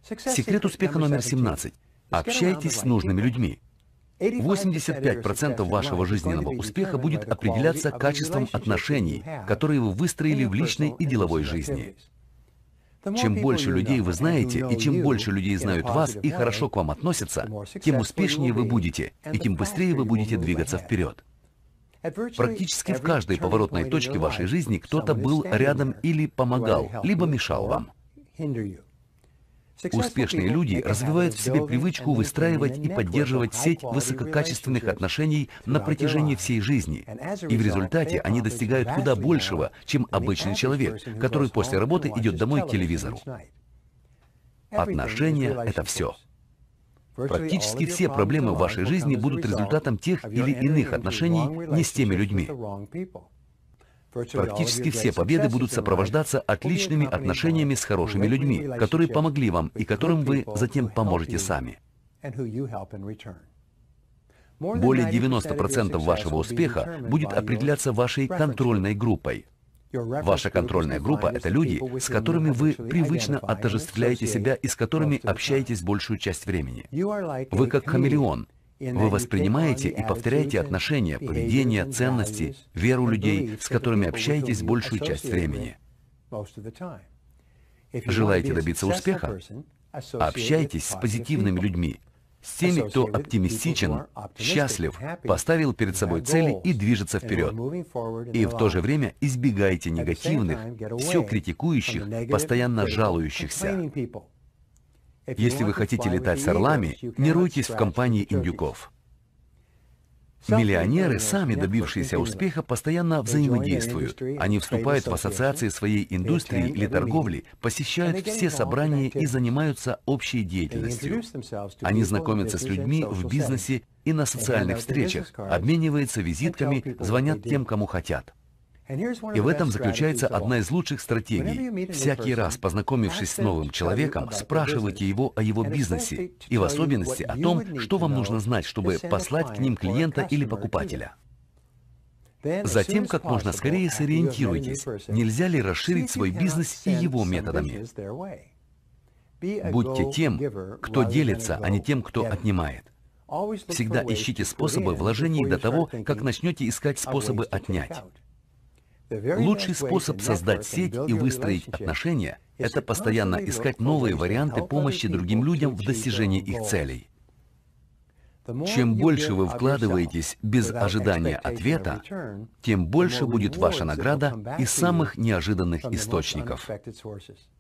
Секрет успеха номер 17. Общайтесь с нужными людьми. 85% вашего жизненного успеха будет определяться качеством отношений, которые вы выстроили в личной и деловой жизни. Чем больше людей вы знаете, и чем больше людей знают вас и хорошо к вам относятся, тем успешнее вы будете, и тем быстрее вы будете двигаться вперед. Практически в каждой поворотной точке вашей жизни кто-то был рядом или помогал, либо мешал вам. Успешные люди развивают в себе привычку выстраивать и поддерживать сеть высококачественных отношений на протяжении всей жизни. И в результате они достигают куда большего, чем обычный человек, который после работы идет домой к телевизору. Отношения — это все. Практически все проблемы в вашей жизни будут результатом тех или иных отношений не с теми людьми. Практически все победы будут сопровождаться отличными отношениями с хорошими людьми, которые помогли вам и которым вы затем поможете сами. Более 90% вашего успеха будет определяться вашей контрольной группой. Ваша контрольная группа — это люди, с которыми вы привычно отождествляете себя и с которыми общаетесь большую часть времени. Вы как хамелеон. Вы воспринимаете и повторяете отношения, поведение, ценности, веру людей, с которыми общаетесь большую часть времени. Желаете добиться успеха? Общайтесь с позитивными людьми, с теми, кто оптимистичен, счастлив, поставил перед собой цели и движется вперед. И в то же время избегайте негативных, все критикующих, постоянно жалующихся. Если вы хотите летать с орлами, не ройтесь в компании индюков. Миллионеры, сами добившиеся успеха, постоянно взаимодействуют. Они вступают в ассоциации своей индустрии или торговли, посещают все собрания и занимаются общей деятельностью. Они знакомятся с людьми в бизнесе и на социальных встречах, обмениваются визитками, звонят тем, кому хотят. И в этом заключается одна из лучших стратегий. Всякий раз, познакомившись с новым человеком, спрашивайте его о его бизнесе, и в особенности о том, что вам нужно знать, чтобы послать к ним клиента или покупателя. Затем, как можно скорее сориентируйтесь, нельзя ли расширить свой бизнес и его методами. Будьте тем, кто делится, а не тем, кто отнимает. Всегда ищите способы вложений до того, как начнете искать способы отнять. Лучший способ создать сеть и выстроить отношения — это постоянно искать новые варианты помощи другим людям в достижении их целей. Чем больше вы вкладываетесь без ожидания ответа, тем больше будет ваша награда из самых неожиданных источников.